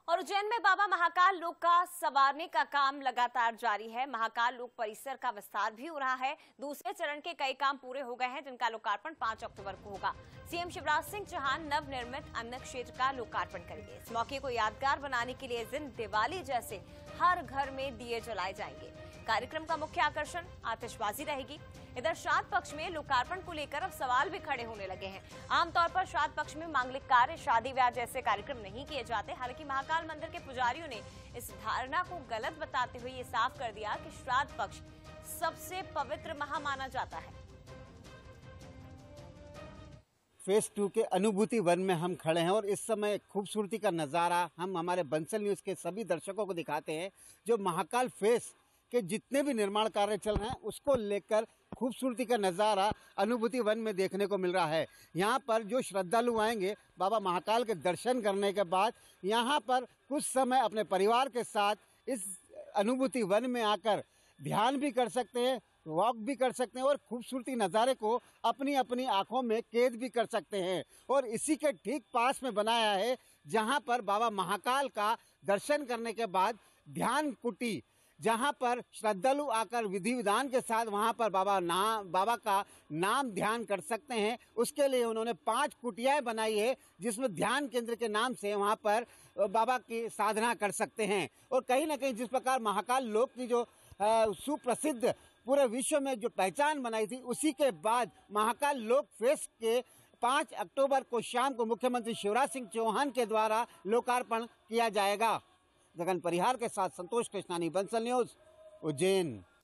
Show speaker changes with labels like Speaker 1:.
Speaker 1: और उज्जैन में बाबा महाकाल लोक का संवारने का काम लगातार जारी है। महाकाल लोक परिसर का विस्तार भी हो रहा है। दूसरे चरण के कई काम पूरे हो गए हैं, जिनका लोकार्पण 5 अक्टूबर को होगा। सीएम शिवराज सिंह चौहान नवनिर्मित अन्न क्षेत्र का लोकार्पण करेंगे। इस मौके को यादगार बनाने के लिए इस दिन दिवाली जैसे हर घर में दिए जलाए जाएंगे। कार्यक्रम का मुख्य आकर्षण आतिशबाजी रहेगी। इधर श्राद्ध पक्ष में लोकार्पण को लेकर अब सवाल भी खड़े होने लगे हैं। आमतौर पर श्राद्ध पक्ष में मांगलिक कार्य, शादी ब्याह जैसे कार्यक्रम नहीं किए जाते। हालांकि महाकाल मंदिर के पुजारियों ने इस धारणा को गलत बताते हुए ये साफ कर दिया कि श्राद्ध पक्ष सबसे पवित्र माह माना जाता है।
Speaker 2: फेज 2 के अनुभूति वन में हम खड़े हैं और इस समय खूबसूरती का नज़ारा हम हमारे बंसल न्यूज़ के सभी दर्शकों को दिखाते हैं। जो महाकाल फेज के जितने भी निर्माण कार्य चल रहे हैं उसको लेकर खूबसूरती का नज़ारा अनुभूति वन में देखने को मिल रहा है। यहाँ पर जो श्रद्धालु आएंगे बाबा महाकाल के दर्शन करने के बाद यहाँ पर कुछ समय अपने परिवार के साथ इस अनुभूति वन में आकर ध्यान भी कर सकते हैं, वॉक भी कर सकते हैं और खूबसूरती नज़ारे को अपनी अपनी आंखों में कैद भी कर सकते हैं। और इसी के ठीक पास में बनाया है जहाँ पर बाबा महाकाल का दर्शन करने के बाद ध्यान कुटी, जहाँ पर श्रद्धालु आकर विधि विधान के साथ वहाँ पर बाबा का नाम ध्यान कर सकते हैं। उसके लिए उन्होंने 5 कुटियाएं बनाई है जिसमें ध्यान केंद्र के नाम से वहाँ पर बाबा की साधना कर सकते हैं। और कहीं ना कहीं जिस प्रकार महाकाल लोक की जो सुप्रसिद्ध पूरे विश्व में जो पहचान बनाई थी, उसी के बाद महाकाल लोक फेस्ट के 5 अक्टूबर को शाम को मुख्यमंत्री शिवराज सिंह चौहान के द्वारा लोकार्पण किया जाएगा। गगन परिहार के साथ संतोष कृष्णानी, बंसल न्यूज़, उज्जैन।